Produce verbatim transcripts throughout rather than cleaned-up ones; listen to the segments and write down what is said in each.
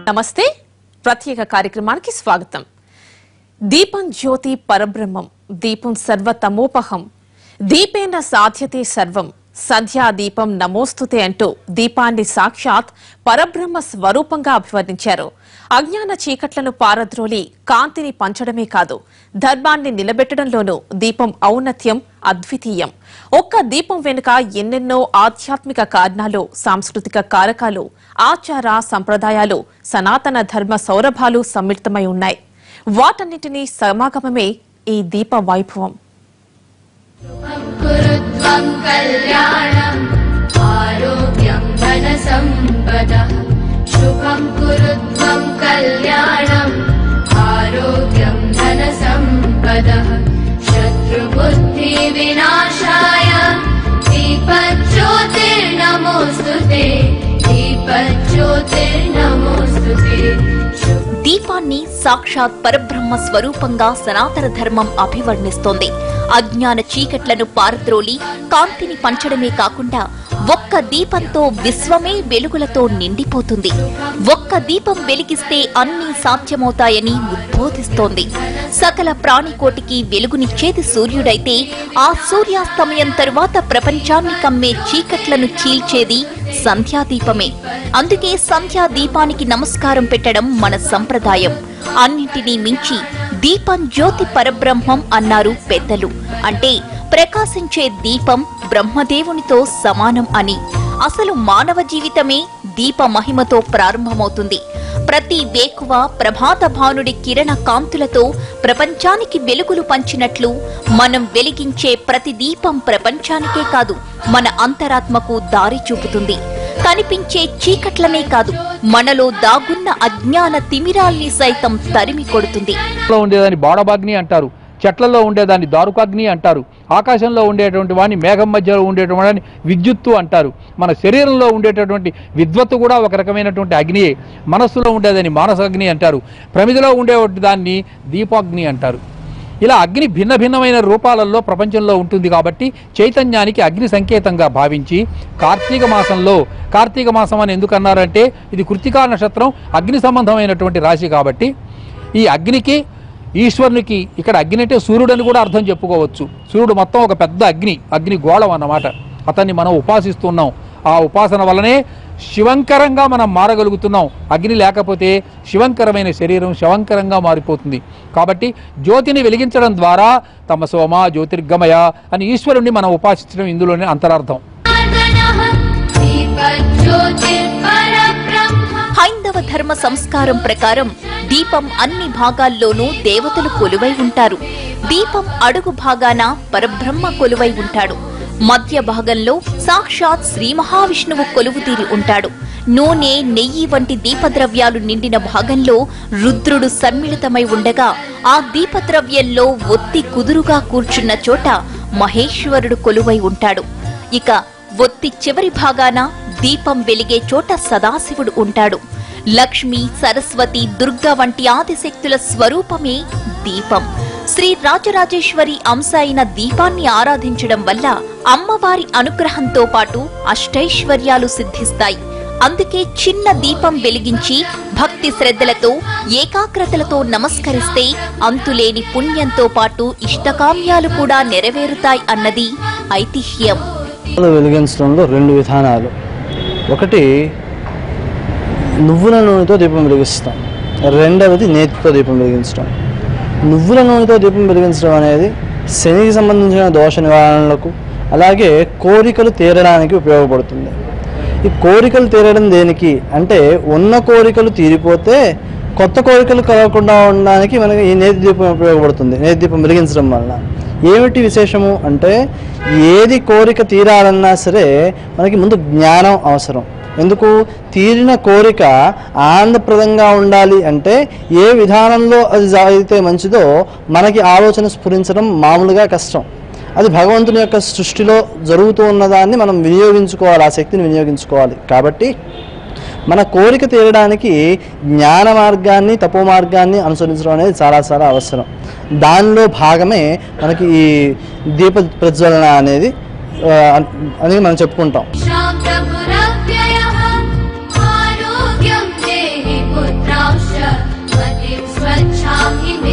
నమస్తే ప్రత్యేక కార్యక్రమానికి స్వాగతం. దీపం జ్యోతి పరబ్రహ్మం, దీపం సర్వతమోపహం, దీపేన సాధ్యతే సర్వం, సంధ్యా దీపం నమోస్తుతే అంటూ దీపాన్ని సాక్షాత్ పరబ్రహ్మ స్వరూపంగా అభివర్ణించారు. అజ్ఞాన చీకట్లను పారద్రోలి కాంతిని పంచడమే కాదు, ధర్మాన్ని నిలబెట్టడంలోనూ దీపం ఔన్నత్యం అద్వితీయం. ఒక్క దీపం వెనుక ఎన్నెన్నో ఆధ్యాత్మిక కారణాలు, సాంస్కృతిక కారకాలు, ఆచార సంప్రదాయాలు, సనాతన ధర్మ సౌరభాలు సమ్మిళితమై ఉన్నాయి. వాటన్నిటినీ సమాగమమే ఈ దీప వైభవం. शुभं कुरु त्वं कल्याणम् आरोग्यं धनसम्पदः शत्रुबुद्धिविनाशाय दीपज्योतिर्नमोऽस्तुते दीपज्योतिर्नमोऽस्तुते. దీపాన్ని సాక్షాత్ పరబ్రహ్మ స్వరూపంగా సనాతన ధర్మం అభివర్ణిస్తోంది. అజ్ఞాన చీకట్లను పారద్రోలి కాంతిని పంచడమే కాకుండా ఒక్క దీపంతో విశ్వమే వెలుగులతో నిండిపోతుంది. ఒక్క దీపం వెలిగిస్తే అన్నీ సాధ్యమవుతాయని ఉద్బోధిస్తోంది. సకల ప్రాణికోటికి వెలుగునిచ్చేది సూర్యుడైతే ఆ సూర్యాస్తమయం తరువాత ప్రపంచాన్ని కమ్మే చీకట్లను చీల్చేది సంధ్యాదీపమే. అందుకే సంధ్యా దీపానికి నమస్కారం పెట్టడం మన సంప్రదాయం. అన్నింటినీ మించి దీపం జ్యోతి పరబ్రహ్మం అన్నారు పెద్దలు. అంటే ప్రకాశించే దీపం బ్రహ్మదేవునితో సమానం అని. అసలు మానవ జీవితమే దీప మహిమతో ప్రారంభమవుతుంది. ప్రతి వేకువ ప్రభాత భానుడి కిరణ కాంతులతో ప్రపంచానికి వెలుగులు పంచినట్లు మనం వెలిగించే ప్రతి దీపం ప్రపంచానికే కాదు, మన అంతరాత్మకు దారి చూపుతుంది. కనిపించే చీకట్లనే కాదు, మనలో దాగున్న అజ్ఞాన తిమిరాల్ని సైతం తరిమి కొడుతుంది. బాడబాగ్ని అంటారు, చెట్లలో ఉండేదాన్ని దారుకాగ్ని అంటారు, ఆకాశంలో ఉండేటువంటి వాడిని మేఘం మధ్యలో ఉండేటువంటి వాడిని విద్యుత్తు అంటారు. మన శరీరంలో ఉండేటటువంటి విద్వత్తు కూడా ఒక రకమైనటువంటి అగ్నియే. మనస్సులో ఉండేదాన్ని మానసాగ్ని అంటారు, ప్రమిదిలో ఉండేటువంటి దాన్ని దీపాగ్ని అంటారు. ఇలా అగ్ని భిన్న భిన్నమైన రూపాలలో ప్రపంచంలో ఉంటుంది. కాబట్టి చైతన్యానికి అగ్ని సంకేతంగా భావించి కార్తీక మాసంలో, కార్తీక మాసం అని ఎందుకు అన్నారంటే ఇది కృత్తికా నక్షత్రం, అగ్ని సంబంధమైనటువంటి రాశి. కాబట్టి ఈ అగ్నికి ఈశ్వరునికి, ఇక్కడ అగ్ని అంటే సూర్యుడని కూడా అర్థం చెప్పుకోవచ్చు. సూర్యుడు మొత్తం ఒక పెద్ద అగ్ని, అగ్ని గోళం అన్నమాట. అతన్ని మనం ఉపాసిస్తున్నాం. ఆ ఉపాసన వల్లనే శివంకరంగా మనం మారగలుగుతున్నాం. అగ్ని లేకపోతే శివంకరమైన శరీరం శవంకరంగా మారిపోతుంది. కాబట్టి జ్యోతిని వెలిగించడం ద్వారా తమసోమ జ్యోతిర్గమయ అని ఈశ్వరుణ్ణి మనం ఉపాసించడం ఇందులోనే అంతరార్థం. హైందవ ధర్మ సంస్కారం ప్రకారం దీపం అన్ని భాగాల్లోనూ దేవతలు కొలువై ఉంటారు. దీపం అడుగు భాగాన పరబ్రహ్మ కొలువై ఉంటాడు. మధ్య భాగంలో సాక్షాత్ శ్రీ మహావిష్ణువు కొలువుతీరి ఉంటాడు. నూనె, నెయ్యి వంటి దీపద్రవ్యాలు నిండిన భాగంలో రుద్రుడు సమ్మిళితమై ఉండగా ఆ దీపద్రవ్యంలో ఒత్తి కుదురుగా కూర్చున్న చోట మహేశ్వరుడు కొలువై ఉంటాడు. ఇక ఒత్తి చివరి భాగాన దీపం వెలిగే చోట సదాశివుడు ఉంటాడు. లక్ష్మి, సరస్వతి, దుర్గా వంటి ఆదిశక్తుల స్వరూపమే దీపం. శ్రీ రాజరాజేశ్వరి అంశ అయిన దీపాన్ని ఆరాధించడం వల్ల అమ్మవారి అనుగ్రహంతో పాటు అష్టైశ్వర్యాలు సిద్ధిస్తాయి. అందుకే చిన్న దీపం వెలిగించి భక్తి శ్రద్ధలతో, ఏకాగ్రతలతో నమస్కరిస్తే అంతులేని పుణ్యంతో పాటు ఇష్టకామ్యాలు కూడా నెరవేరుతాయి అన్నది ఐతిహ్యం. వెలిగించడంలో రెండు విధానాలు. ఒకటి నువ్వుల నూనెతో దీపం వెలిగిస్తాం, రెండవది నేతితో దీపం వెలిగించడం. నువ్వుల నూనెతో దీపం వెలిగించడం అనేది శనికి సంబంధించిన దోష నివారణలకు, అలాగే కోరికలు తీరడానికి ఉపయోగపడుతుంది. ఈ కోరికలు తీరడం దేనికి అంటే, ఉన్న కోరికలు తీరిపోతే కొత్త కోరికలు కలగకుండా ఉండడానికి మనకి ఈ నేతి దీపం ఉపయోగపడుతుంది. నేతి దీపం వెలిగించడం వల్ల ఏమిటి విశేషము అంటే, ఏది కోరిక తీరాలన్నా సరే మనకి ముందు జ్ఞానం అవసరం. ఎందుకు? తీరిన కోరిక ఆనందప్రదంగా ఉండాలి అంటే ఏ విధానంలో అది అయితే మంచిదో మనకి ఆలోచన స్ఫురించడం మామూలుగా కష్టం. అది భగవంతుని యొక్క సృష్టిలో జరుగుతూ ఉన్నదాన్ని మనం వినియోగించుకోవాలి, ఆ శక్తిని వినియోగించుకోవాలి. కాబట్టి మన కోరిక తీరడానికి జ్ఞాన మార్గాన్ని, తపో మార్గాన్ని అనుసరించడం అనేది చాలా చాలా అవసరం. దానిలో భాగమే మనకి ఈ దీప ప్రజ్వలన అనేది అనేది మనం చెప్పుకుంటాం. पाहि मे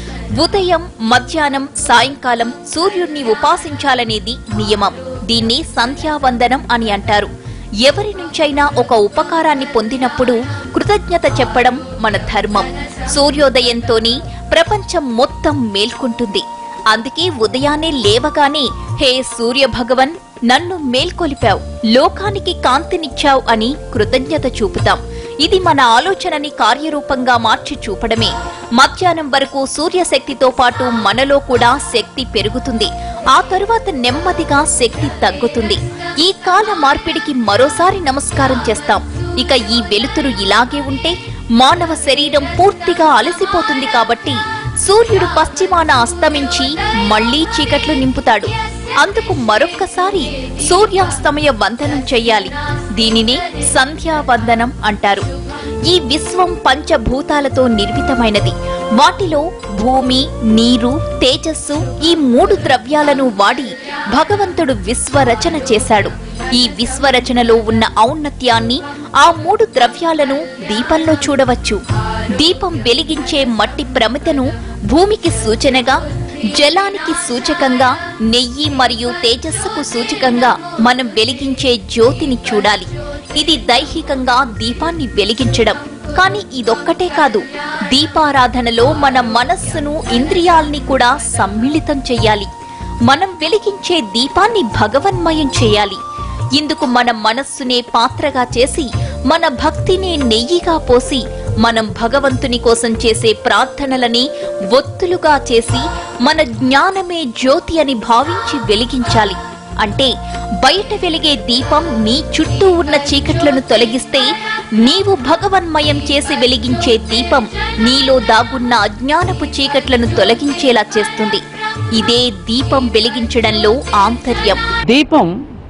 ఉదయం మధ్యాహ్నం సాయంకాలం సూర్యుడిని ఉపాసించాలనేది నియమం. దీన్ని సంధ్యావందనం అని అంటారు. ఎవరి నుంచైనా ఒక ఉపకారాన్ని పొందినప్పుడు కృతజ్ఞత చెప్పడం మన ధర్మం. సూర్యోదయంతోనే ప్రపంచం మొత్తం మేల్కొంటుంది. అందుకే ఉదయాన్నే లేవగానే హే సూర్య భగవన్, నన్ను మేల్కొలిపావు, లోకానికి కాంతినిచ్చావు అని కృతజ్ఞత చూపుతాం. ఇది మన ఆలోచనని కార్యరూపంగా మార్చి చూపడమే. మధ్యాహ్నం వరకు సూర్యశక్తితో పాటు మనలో కూడా శక్తి పెరుగుతుంది. ఆ తరువాత నెమ్మదిగా శక్తి తగ్గుతుంది. ఈ కాల మార్పిడికి మరోసారి నమస్కారం చేస్తాం. ఇక ఈ వెలుతురు ఇలాగే ఉంటే మానవ శరీరం పూర్తిగా అలసిపోతుంది. కాబట్టి సూర్యుడు పశ్చిమాన అస్తమించి మళ్లీ చీకట్లు నింపుతాడు. అందుకు మరొక్కసారి సూర్యాస్తమయ వందనం చెయ్యాలి. దీనినే సంధ్యావందనం అంటారు. ఈ విశ్వం పంచభూతాలతో నిర్మితమైనది. వాటిలో భూమి, నీరు, తేజస్సు ఈ మూడు ద్రవ్యాలను వాడి భగవంతుడు విశ్వరచన చేశాడు. ఈ విశ్వరచనలో ఉన్న ఔన్నత్యాన్ని ఆ మూడు ద్రవ్యాలను దీపంలో చూడవచ్చు. దీపం వెలిగించే మట్టి ప్రమితను భూమికి సూచనగా, జలానికి సూచకంగా, నెయ్యి మరియు తేజస్సుకు సూచకంగా మనం వెలిగించే జ్యోతిని చూడాలి. ఇది దైహికంగా దీపాన్ని వెలిగించడం. కానీ ఇదొక్కటే కాదు, దీపారాధనలో మన మనస్సును, ఇంద్రియాల్ని కూడా సమ్మిళితం చెయ్యాలి. మనం వెలిగించే దీపాన్ని భగవన్మయం చేయాలి. ఇందుకు మన మనస్సునే పాత్రగా చేసి, మన భక్తిని నెయ్యిగా పోసి, మనం భగవంతుని కోసం చేసే ప్రార్థనలని ఒత్తులుగా చేసి, మన జ్ఞానమే జ్యోతి అని భావించి వెలిగించాలి. అంటే బయట వెలిగే దీపం నీ చుట్టూ ఉన్న చీకట్లను తొలగిస్తే, నీవు భగవన్మయం చేసి వెలిగించే దీపం నీలో దాగున్న అజ్ఞానపు చీకట్లను తొలగించేలా చేస్తుంది. ఇదే దీపం వెలిగించడంలో ఆంతర్యం. దీపం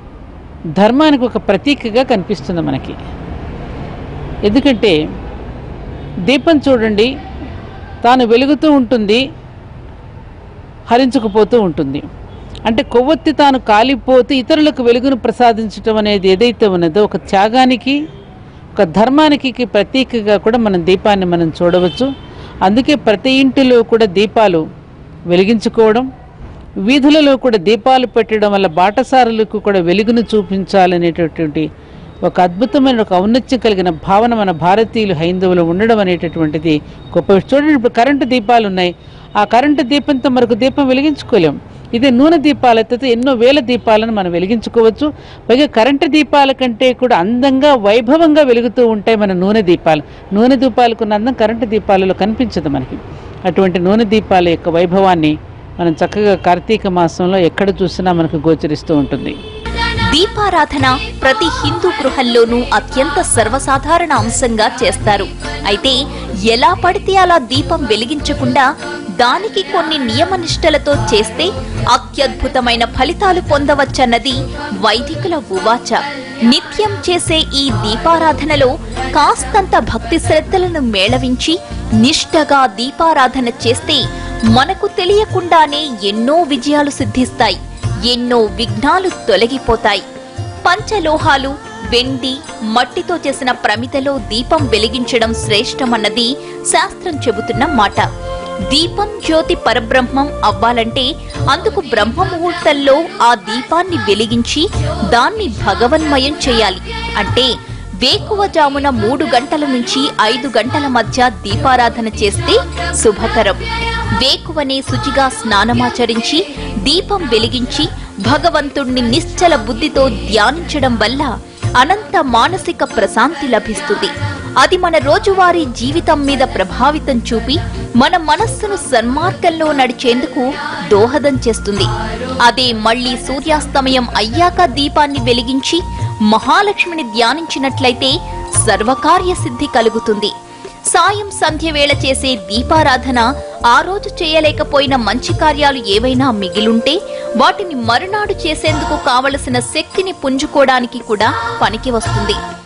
ధర్మానికి ఒక ప్రతీకగా కనిపిస్తుంది మనకి. ఎందుకంటే దీపం చూడండి, తాను వెలుగుతూ ఉంటుంది, హరించుకుపోతూ ఉంటుంది. అంటే కొవ్వొత్తి తాను కాలిపోతే ఇతరులకు వెలుగును ప్రసాదించడం అనేది ఏదైతే ఉన్నదో ఒక త్యాగానికి, ఒక ధర్మానికి ప్రతీకగా కూడా మనం దీపాన్ని మనం చూడవచ్చు. అందుకే ప్రతి ఇంటిలో కూడా దీపాలు వెలిగించుకోవడం, వీధులలో కూడా దీపాలు పెట్టడం వల్ల బాటసారులకు కూడా వెలుగును చూపించాలనేటటువంటి ఒక అద్భుతమైన ఒక ఔన్నత్యం కలిగిన భావన మన భారతీయులు, హైందవులు ఉండడం అనేటటువంటిది గొప్ప. చూడండి, ఇప్పుడు కరెంటు దీపాలు ఉన్నాయి. ఆ కరెంటు దీపంతో మరొక దీపం వెలిగించుకోలేం. ఇదే నూనె దీపాలతో ఎన్నో వేల దీపాలను మనం వెలిగించుకోవచ్చు. పైగా కరెంటు దీపాల కంటే కూడా అందంగా, వైభవంగా వెలుగుతూ ఉంటాయి మన నూనె దీపాలు. నూనె దీపాలకున్న అందం కరెంటు దీపాలలో కనిపించదు మనకి. అటువంటి నూనె దీపాల యొక్క వైభవాన్ని మనం చక్కగా కార్తీక మాసంలో ఎక్కడ చూసినా మనకు గోచరిస్తూ ఉంటుంది. దీపారాధన ప్రతి హిందూ గృహంలోనూ అత్యంత సర్వసాధారణ అంశంగా చేస్తారు. అయితే ఎలా పడితే అలా దీపం వెలిగించకుండా దానికి కొన్ని నియమనిష్టలతో చేస్తే అత్యద్భుతమైన ఫలితాలు పొందవచ్చన్నది వైదికుల ఉవాచ. నిత్యం చేసే ఈ దీపారాధనలో కాస్తంత భక్తి శ్రద్ధలను మేళవించి నిష్ఠగా దీపారాధన చేస్తే మనకు తెలియకుండానే ఎన్నో విజయాలు సిద్ధిస్తాయి, ఎన్నో విఘ్నాలు తొలగిపోతాయి. పంచలోహాలు, వెండి, మట్టితో చేసిన ప్రమిదలో దీపం వెలిగించడం శ్రేష్టమన్నది శాస్త్రం చెబుతున్న మాట. దీపం జ్యోతి పరబ్రహ్మం అవ్వాలంటే అందుకు బ్రహ్మ ముహూర్తంలో ఆ దీపాన్ని వెలిగించి దాన్ని భగవన్మయం చేయాలి. అంటే వేకువజామున మూడు గంటల నుంచి ఐదు గంటల మధ్య దీపారాధన చేస్తే శుభకరం. వేకువనే శుచిగా స్నానమాచరించి దీపం వెలిగించి భగవంతుణ్ణి నిశ్చల బుద్ధితో ధ్యానించడం వల్ల అనంత మానసిక ప్రశాంతి లభిస్తుంది. అది మన రోజువారీ జీవితం మీద ప్రభావితం చూపి మన మనస్సును సన్మార్గంలో నడిచేందుకు దోహదం చేస్తుంది. అదే మళ్లీ సూర్యాస్తమయం అయ్యాక దీపాన్ని వెలిగించి మహాలక్ష్మిని ధ్యానించినట్లయితే సర్వకార్య సిద్ధి కలుగుతుంది. సాయం సంధ్య వేళ చేసే దీపారాధన ఆ రోజు చేయలేకపోయిన మంచి కార్యాలు ఏవైనా మిగిలుంటే వాటిని మరునాడు చేసేందుకు కావలసిన శక్తిని పుంజుకోవడానికి కూడా పనికి వస్తుంది.